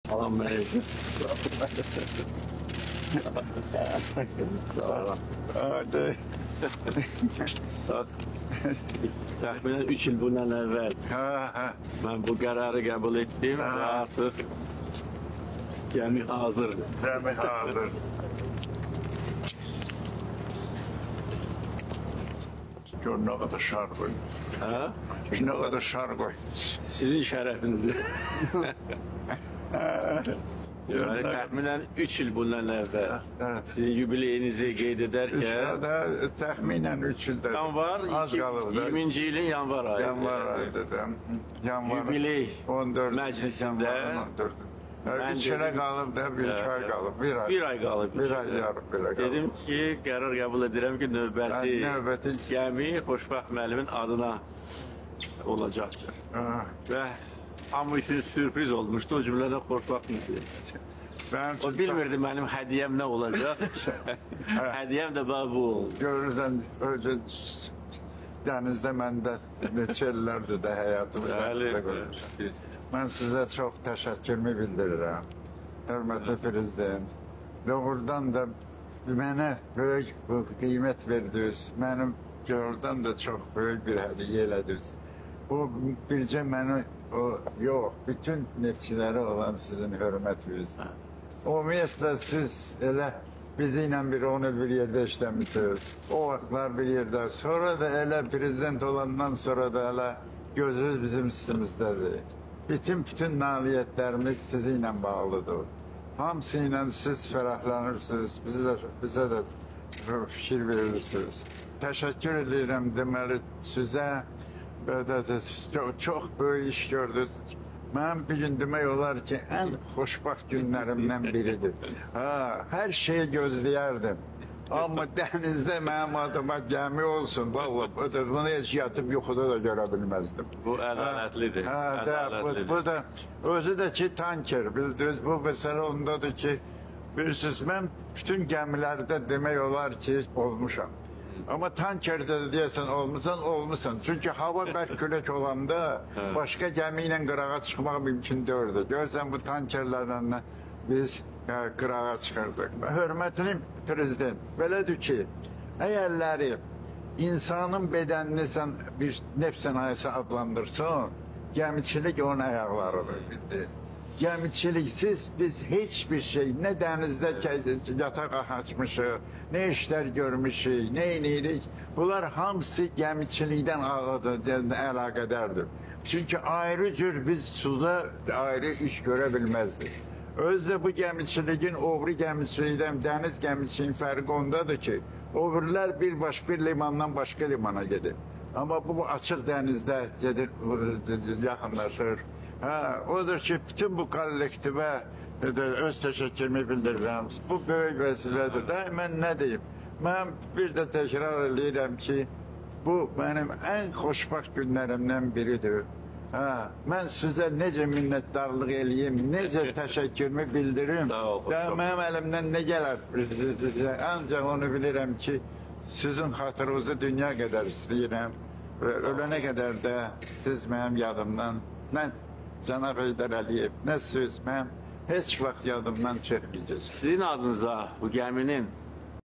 Salam aleyküm. Hadi. Təxminən 3 il bundan əvvəl mən bu qərarı qəbul etdim və artıq gəmi hazırdır. Gəmi hazır. Gör ne kadar şar koy. Hə? Ne kadar şar koy. Sizin şərəfinizdir. Yani təxminən 3 il bundan əvvəl Evet. sizin yubileyinizi qeyd edərkən Ya da tahminen 3 yılda. yanvar Az kalır. 20-ci ilin yanvar ayı. Yanvar ayı dedim. Yanvar. Yubiley 14 məclisində Ben 3 sene kalıb da bir ay kalıb. Bir ay. Bir ay qalıb. Bir ay yarım belə qalıb. Dedim ki, qərar qəbul edirəm ki, növbəti Növbəti gəmi Xoşbəxt müəllimin adına olacaqdır. Və hamı üçün sürpriz olmuşdu. O cümlədən Xoşbəxt müəllim. ben O bilmirdi mənim hədiyyəm nə olacaq. Hədiyyəm də bax bu oldu. görürsən önce denizde məndə neçə illərdir də həyatımı dənizdə görmüşəm. Ben size çok teşekkürümü bildiririm. Hürmetli Prezident. Doğrudan da mənə böyük kıymet verdiniz. Mənim doğrudan da çok büyük bir hediye elədiniz. Bu bircə məni yok, bütün neftçiləri olan sizin hürmetinizdir. Ümumiyyətlə siz elə bizi ilə bir 10 il bir yerdə işləmişsiniz. O vaxtlar bir yerdə. Sonra da elə prezident olandan sonra da elə gözünüz bizim üstümüzdədir. Bütün nailiyyətlərimiz sizinlə bağlıdır. Hamısı ilə siz fərahlanırsınız, bizə də fikir verirsiniz. Təşəkkür edirəm deməli sizə. Çok böyük iş gördünüz. Mənim bir gün demək olar ki, ən xoşbaxt günlərimdən biridir. Hər şeyi gözləyərdim. Amma dənizdə mənim adıma gəmi olsun, vallahi bunu heç yatıb yuxuda da görə bilməzdim. Bu ədalətlidir. Ədalətlidir. Bu da özü də ki tanker, bildiniz, bu məsələ ondadır ki, bilirsiniz, mən bütün gəmilərdə demək olar ki, olmuşam. Ama tankerde de diyorsan olmuşsan. Çünkü hava berk külek olanda başka gemiyle kırağa çıkmak mümkün değildi. Görsen bu tankerlerden biz kırağa çıkardık. Hürmetli Prezident, belədir ki, eğerleri insanın bedenini sen bir neft sanayisi adlandırsın, gemiçilik onun ayaklarıdır. Bitti. Gemiciliksiz biz hiçbir şey, ne denizde yatak açmışıq, ne işler görmüşük, ne inirik. Bunlar hamısı gemicilikten əlaqədardır. Çünkü ayrı cür biz suda ayrı iş görebilmezdik. Özde bu gemiciliğin, oğru gemicilikten deniz gemiciliğin fərqi ondadır ki, oğrular bir limandan başka limana gedir. Ama bu açık denizde gedir, yaxınlaşır. Odur ki, bütün bu kollektive öz təşəkkürümü bildirirəm. Bu böyük vəsilədir. Mən nə deyim? Mən bir də təkrar edirəm ki, bu mənim ən xoşbaxt günlərimdən biridir. Mən sizə necə minnətdarlıq eləyim, necə təşəkkürümü bildirim. Mənim əlimdən nə gələr? Ancaq onu bilirəm ki, sizin xatırınızı dünya qədər istəyirəm. Ölənə qədər də siz mənim yadımdan, mən Cənab Heydər Əliyev, nə söz, mən heç vaxt yadımdan çıxmayacaq. Sizin adınıza bu gəminin